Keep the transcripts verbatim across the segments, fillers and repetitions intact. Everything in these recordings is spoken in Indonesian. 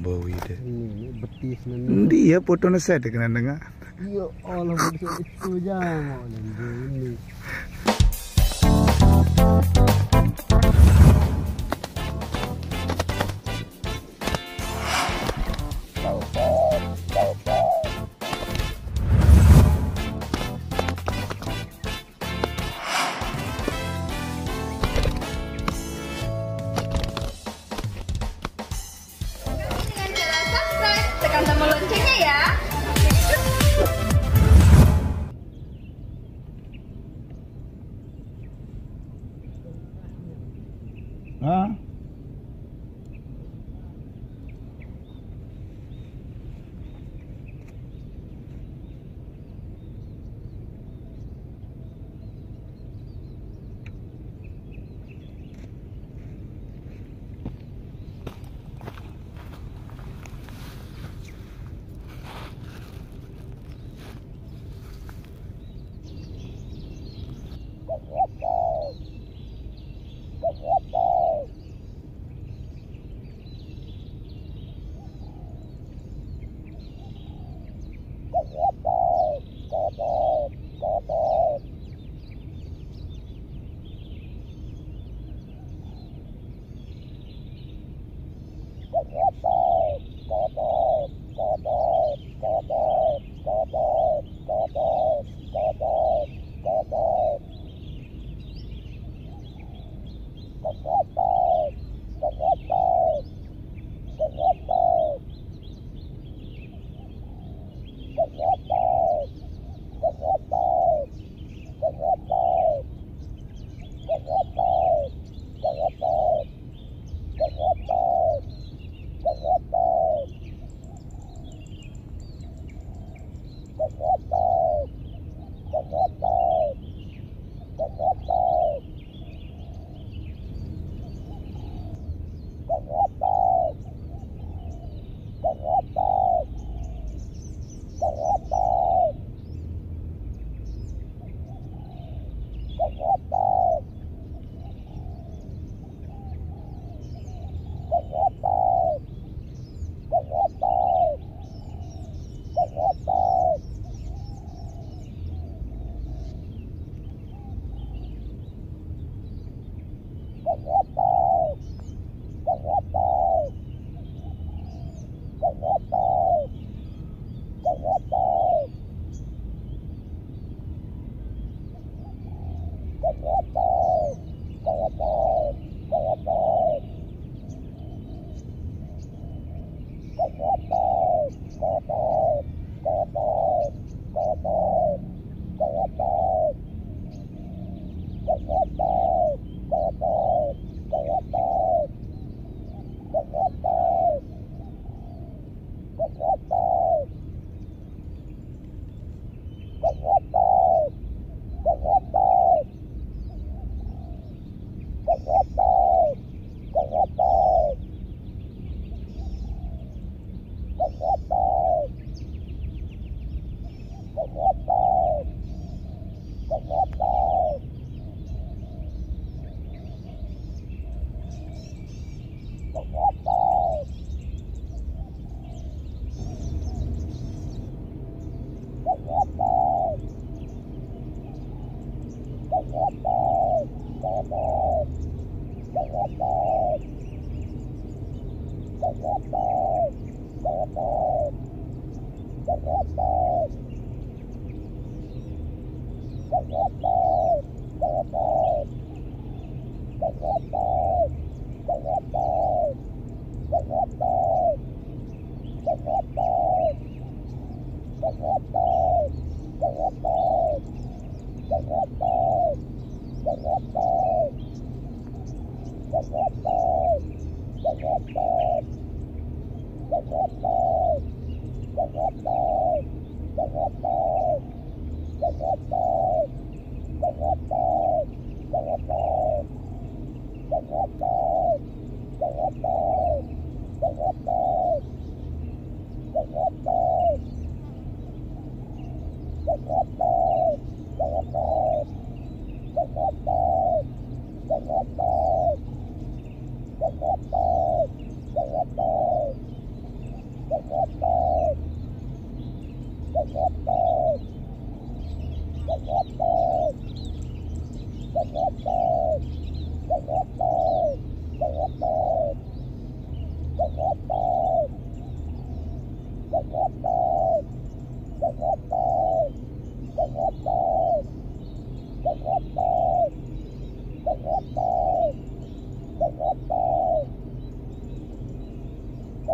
bau ide. Ini betis nana. Dia foto nasa ada kena dengar. Iya, Allah betul itu jangan ini. Tekan tombol loncengnya ya. Hah?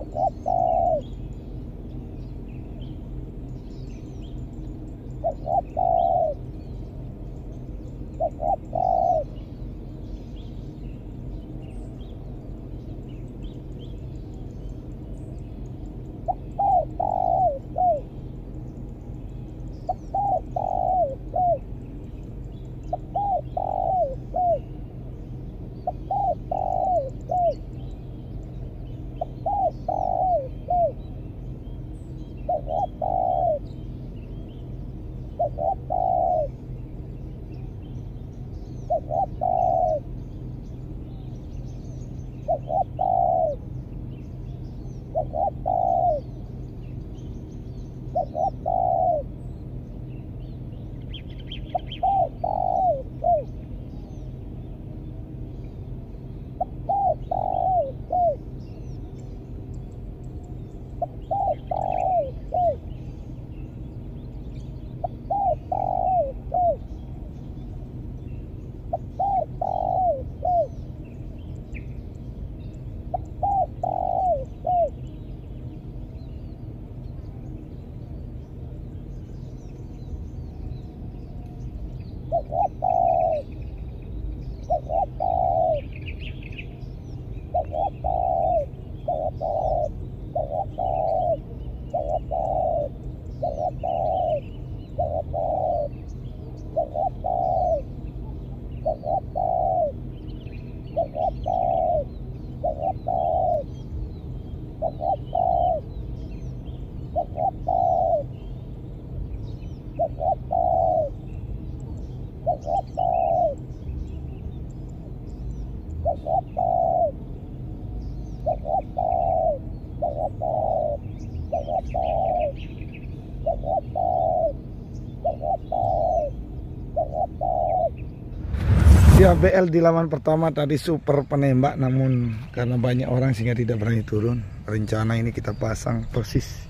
Ya, B L di laman pertama tadi super penembak, namun karena banyak orang sehingga tidak berani turun. Rencana ini kita pasang persis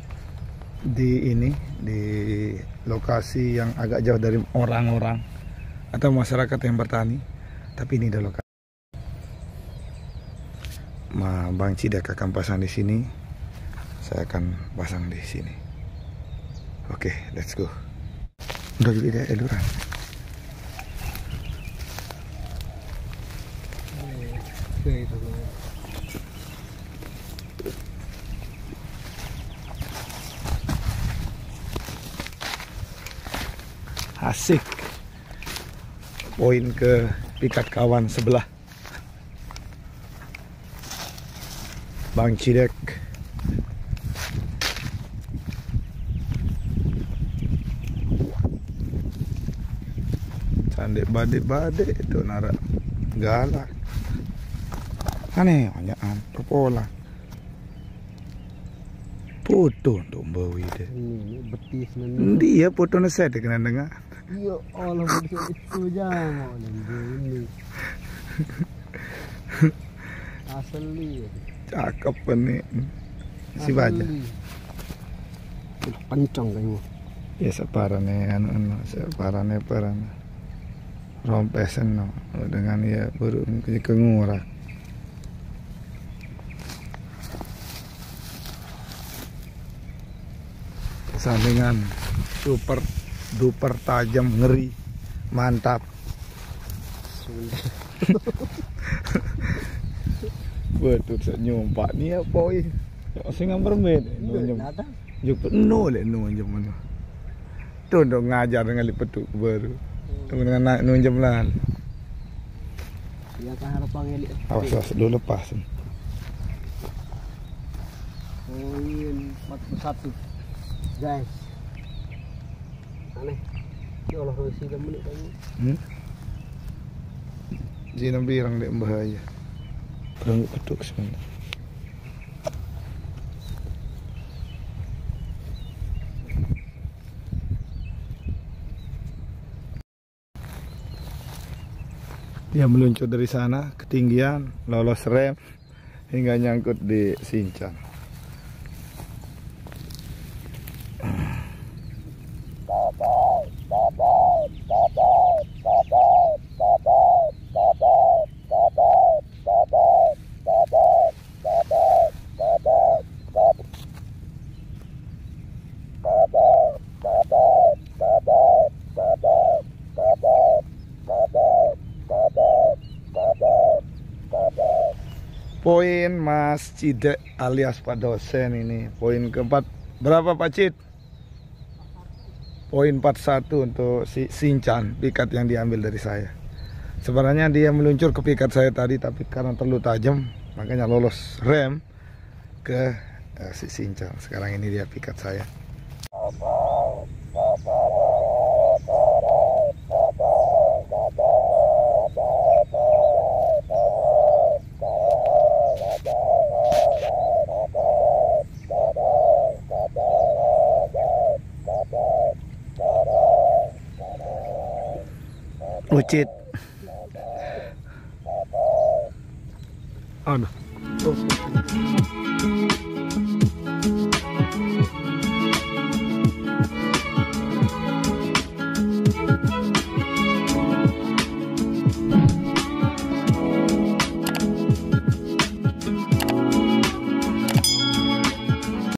di ini, di lokasi yang agak jauh dari orang-orang atau masyarakat yang bertani. Tapi ini adalah lokasi. Ma, Bang Cidek akan pasang di sini. Saya akan pasang di sini. Oke, let's go. Udah jadi eluran. Oke, itu. Asik. Poin ke pikat kawan sebelah. Bang Cidek. Candek badek-badek itu nara galak. Aneh banyakan perpola. Foto untuk bawi deh. Ini betis nanti. Dia foto nasi deh kena dengar. Ya Allah, betis itu jangan ini. Asli. Cakep nih. Si baca. Kencang kayu. Ya separane anu anu separane parane. Rompesen no dengan ya baru kengurah. Sandingan super duper tajam, ngeri, mantap. Betul senyum pak ni apa oi? Sing mermaid nunjuk. Juk penuh le nunjuk mana. Tu dong ngajar dengan lipetuk baru. Tu dengan nak nunjuk lah. Ya kan harap panggil. Awas awas dulu lepas. Poin empat puluh satu. Guys, aneh. Ya Allah, rosi dah menit lagi. Hmm? Zina birang dek bahaya. Perang petuk sebenarnya. Dia meluncur dari sana ketinggian, lolos rem hingga nyangkut di sincang. poin Mas Cide alias Pak dosen ini. Poin keempat. Berapa Pak Cid? Poin empat satu untuk si Sinchan, pikat yang diambil dari saya. Sebenarnya dia meluncur ke pikat saya tadi, tapi karena terlalu tajam, makanya lolos rem ke uh, si Sinchan. Sekarang ini dia pikat saya. Ucit. Aduh. Oh.